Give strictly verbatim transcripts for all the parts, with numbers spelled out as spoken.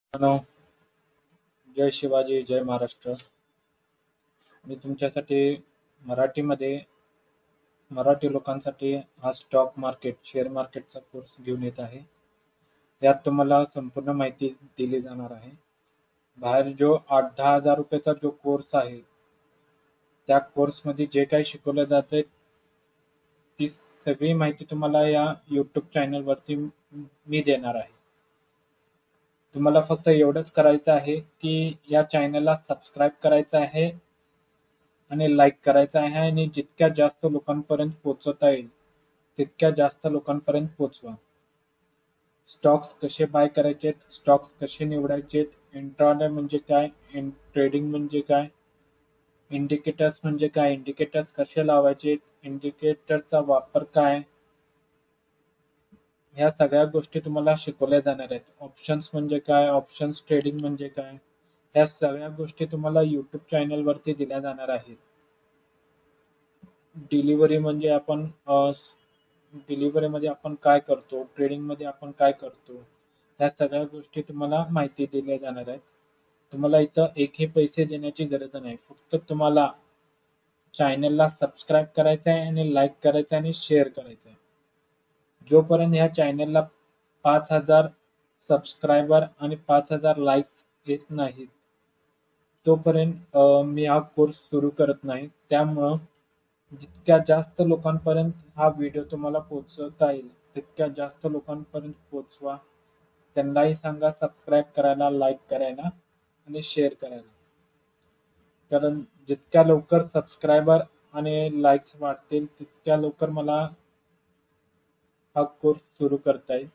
Hello, जय शिवाजी, जय महाराष्ट्र. मी तुमच्यासाठी मराठीमध्ये मराठी लोकांसाठी हा स्टॉक मार्केट शेअर मार्केटचा कोर्स घेऊन येत आहे. यात तुम्हाला संपूर्ण माहिती दिली जाणार आहे. बाहेर जो आठ दहा हजार रुपयाचा जो कोर्स आहे त्या कोर्समध्ये जे काही शिकवलं जाते ती सगळी माहिती तुम्हाला या यूट्यूब चॅनलवरती मी देणार आहे. तुम्हाला फक्त एवढंच करायचं आहे की या चॅनलला सबस्क्राईब करायचं आहे आणि लाईक करायचं आहे आणि जितक्या जास्त लोकांपर्यंत पोहोचवता येईल तितक्या जास्त लोकांपर्यंत पोहोचवा. स्टॉक्स कसे बाय करायचे, स्टॉक्स कसे निवडायचे, इंट्राडे म्हणजे काय, ट्रेडिंग म्हणजे काय, इंडिकेटर्स म्हणजे काय, इंडिकेटर्स कसे लावायचे, इंडिकेटरचा वापर काय, ह्या सगळ्या गोष्टी तुम्हाला शिकवल्या जाणार आहेत. ऑप्शन्स म्हणजे काय, ऑप्शन्स ट्रेडिंग म्हणजे काय, ह्या सगळ्या गोष्टी तुम्हाला युट्यूब चॅनल वरती दिल्या जाणार आहेत. डिलिव्हरी म्हणजे आपण डिलिव्हरी मध्ये आपण काय करतो, ट्रेडिंग मध्ये आपण काय करतो, ह्या सगळ्या गोष्टी तुम्हाला माहिती दिल्या जाणार आहेत. तुम्हाला इथं एकही पैसे देण्याची गरज नाही. फक्त तुम्हाला चॅनलला सबस्क्राईब करायचं आहे आणि लाईक करायचं आणि शेअर करायचं आहे. जोपर्यंत ह्या चॅनलला पाच हजार सबस्क्रायबर आणि पाच हजार लाईक्स येत नाहीत तोपर्यंत मी हा कोर्स सुरू करत नाही. त्यामुळं जितक्या जास्त लोकांपर्यंत हा व्हिडिओ तुम्हाला पोहोचवता येईल तितक्या जास्त लोकांपर्यंत पोहोचवा. त्यांनाही सांगा सबस्क्राईब करायला, लाईक करायला आणि शेअर करायला. कारण जितक्या लवकर सबस्क्रायबर आणि लाईक्स वाढतील तितक्या लवकर मला हा कोर्स सुरू करता येईल.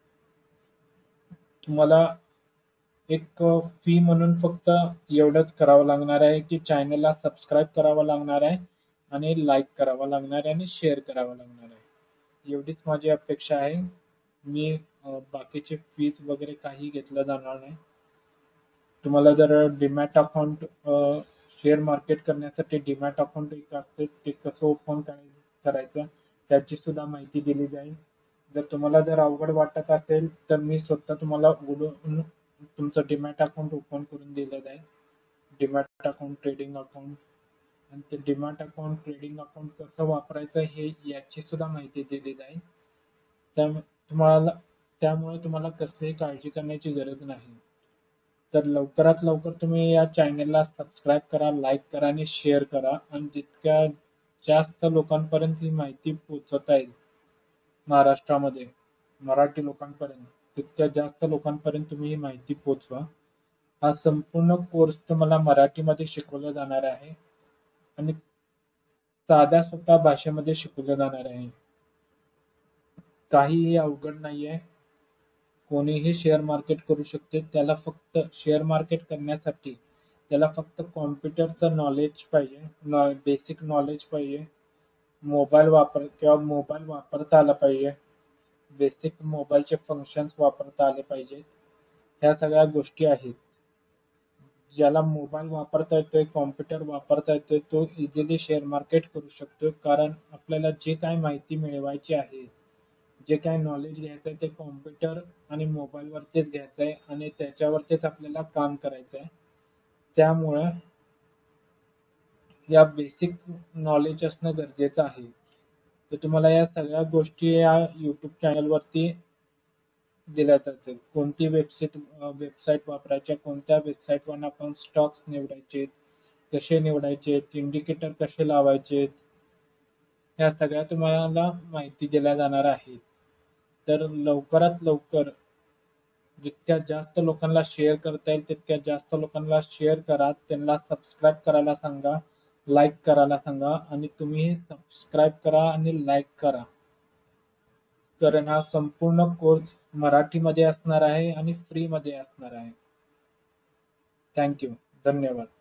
तुम्हाला एक फी म्हणून फक्त एवढंच करावं लागणार आहे की चॅनलला सबस्क्राईब करावं लागणार आहे आणि लाईक करावं लागणार आहे आणि शेअर करावं लागणार आहे. एवढीच माझी अपेक्षा आहे. मी बाकीचे फीज वगैरे काही घेतलं जाणार नाही. तुम्हाला जर डीमॅट अकाउंट शेअर मार्केट करण्यासाठी डीमॅट अकाउंट एक असते ते कसं ओपन करायचं त्याची सुद्धा माहिती दिली जाईल. जर तुम्हाला जर अवघड वाटत असेल तर मी स्वतः तुम्हाला उघडून तुमचं डीमॅट अकाउंट ओपन करून दिलं जाईल. डीमॅट अकाउंट, ट्रेडिंग अकाउंट आणि ते डीमॅट अकाउंट, ट्रेडिंग अकाउंट कसं वापरायचं हे याची सुद्धा माहिती दिली जाईल. त्यामुळे तुम्हाला त्यामुळे तुम्हाला कसलीही काळजी करण्याची गरज नाही. तर लवकरात लवकर तुम्ही या चॅनलला सबस्क्राईब करा, लाईक करा आणि शेअर करा आणि जितक्या जास्त लोकांपर्यंत ही माहिती पोहोचवता येईल महाराष्ट्रामध्ये मराठी लोकांपर्यंत तितक्या जास्त लोकांपर्यंत तुम्ही ही माहिती पोहोचवा. हा संपूर्ण कोर्स तुम्हाला मराठीमध्ये शिकवला जाणार आहे आणि साध्या सोप्या भाषेमध्ये शिकवलं जाणार आहे. काहीही अवघड नाहीये. कोणीही शेअर मार्केट करू शकते. त्याला फक्त शेअर मार्केट करण्यासाठी त्याला फक्त कॉम्प्युटरचं नॉलेज पाहिजे, बेसिक नॉलेज पाहिजे, मोबाईल वापर किंवा मोबाईल वापरता आला पाहिजे, बेसिक मोबाईलचे फंक्शन्स वापरता आले पाहिजेत. ह्या सगळ्या गोष्टी आहेत. ज्याला मोबाईल वापरता येतोय, कॉम्प्युटर वापरता येतोय तो इझिली शेअर मार्केट करू शकतो. कारण आपल्याला जे काय माहिती मिळवायची आहे, जे काय नॉलेज घ्यायचं आहे ते कॉम्प्युटर आणि मोबाईल वरतीच घ्यायचं आहे आणि त्याच्यावरतीच आपल्याला काम करायचं आहे. त्यामुळं या बेसिक नॉलेज असणं गरजेचं आहे. तर तुम्हाला या सगळ्या गोष्टी या युट्यूब चॅनल वरती दिल्या जातील. कोणती वेबसाईट वेबसाईट वापरायच्या, कोणत्या वेबसाईटवर आपण स्टॉक्स निवडायचे, कसे निवडायचे, इंडिकेटर कसे लावायचे, ह्या सगळ्या तुम्हाला माहिती दिल्या जाणार आहे. तर लवकरात लवकर जितक्या जास्त लोकांना शेअर करता येईल तितक्या जास्त लोकांना शेअर करा. त्यांना सबस्क्राईब करायला सांगा, लाईक करायला सांगा आणि तुम्ही सबस्क्राईब करा आणि लाईक करा. कारण हा संपूर्ण कोर्स मराठीमध्ये असणार आहे आणि फ्री मध्ये असणार आहे. थँक्यू. धन्यवाद.